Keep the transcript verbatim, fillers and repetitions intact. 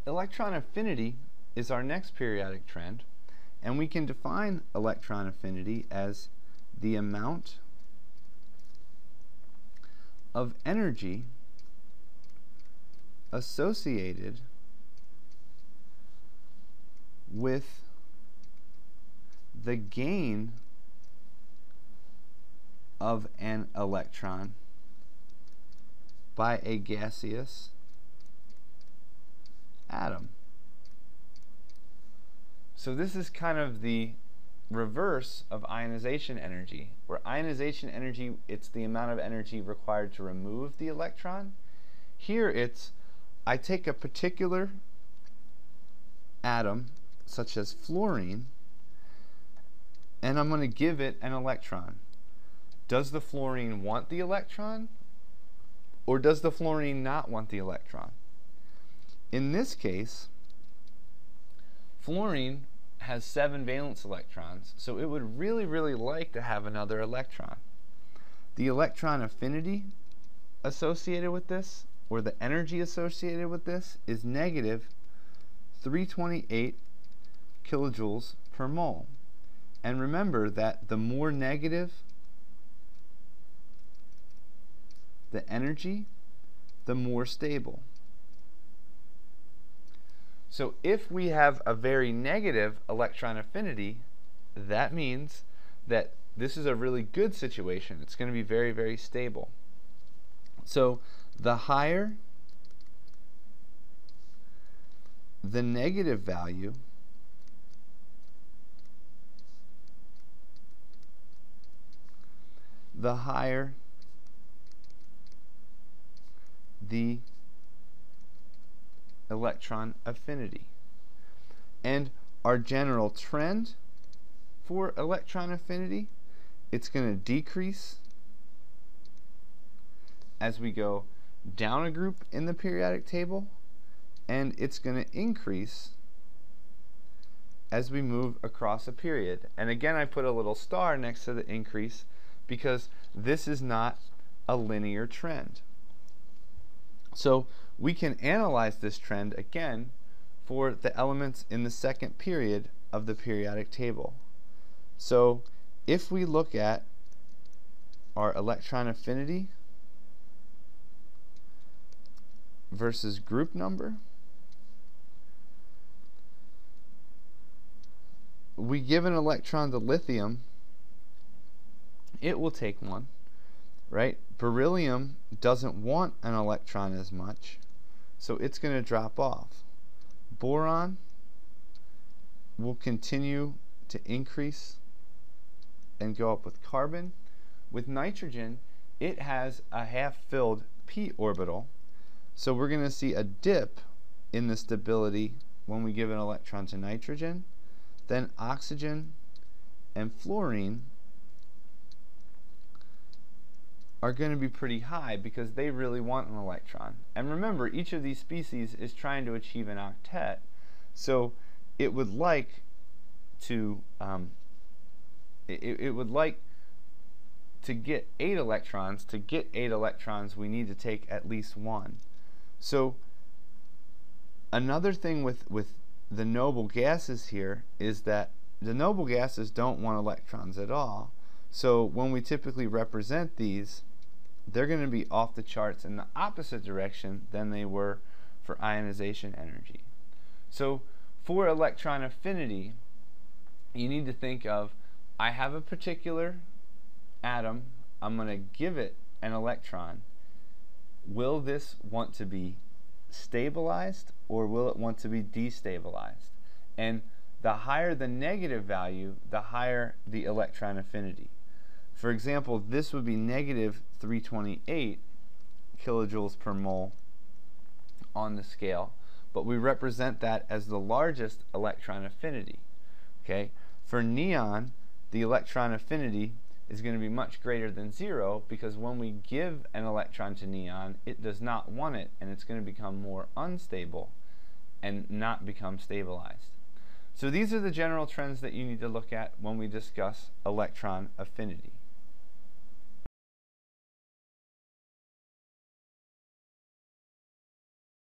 Electron affinity is our next periodic trend, and we can define electron affinity as the amount of energy associated with the gain of an electron by a gaseous atom. So this is kind of the reverse of ionization energy, where ionization energy, it's the amount of energy required to remove the electron. Here it's, I take a particular atom, such as fluorine, and I'm going to give it an electron. Does the fluorine want the electron, or does the fluorine not want the electron? In this case, fluorine has seven valence electrons, so it would really, really like to have another electron. The electron affinity associated with this, or the energy associated with this, is negative three hundred twenty-eight kilojoules per mole. And remember that the more negative the energy, the more stable. So if we have a very negative electron affinity, that means that this is a really good situation. It's going to be very, very stable. So the higher the negative value, the higher the electron affinity. And our general trend for electron affinity, it's going to decrease as we go down a group in the periodic table, and it's going to increase as we move across a period. And again, I put a little star next to the increase because this is not a linear trend. So we can analyze this trend again for the elements in the second period of the periodic table. So if we look at our electron affinity versus group number, we give an electron to lithium, it will take one, right? Beryllium doesn't want an electron as much, so it's going to drop off. Boron will continue to increase and go up with carbon. With nitrogen, it has a half-filled p orbital, so we're going to see a dip in the stability when we give an electron to nitrogen. Then oxygen and fluorine are going to be pretty high because they really want an electron. And remember, each of these species is trying to achieve an octet, so it would like to um, it, it would like to get eight electrons. To get eight electrons, we need to take at least one. So another thing with with the noble gases here is that the noble gases don't want electrons at all. So when we typically represent these, they're going to be off the charts in the opposite direction than they were for ionization energy. So for electron affinity, you need to think of, I have a particular atom, I'm going to give it an electron. Will this want to be stabilized, or will it want to be destabilized? And the higher the negative value, the higher the electron affinity. For example, this would be negative three hundred twenty-eight kilojoules per mole on the scale, but we represent that as the largest electron affinity. Okay? For neon, the electron affinity is going to be much greater than zero, because when we give an electron to neon, it does not want it, and it's going to become more unstable and not become stabilized. So these are the general trends that you need to look at when we discuss electron affinity.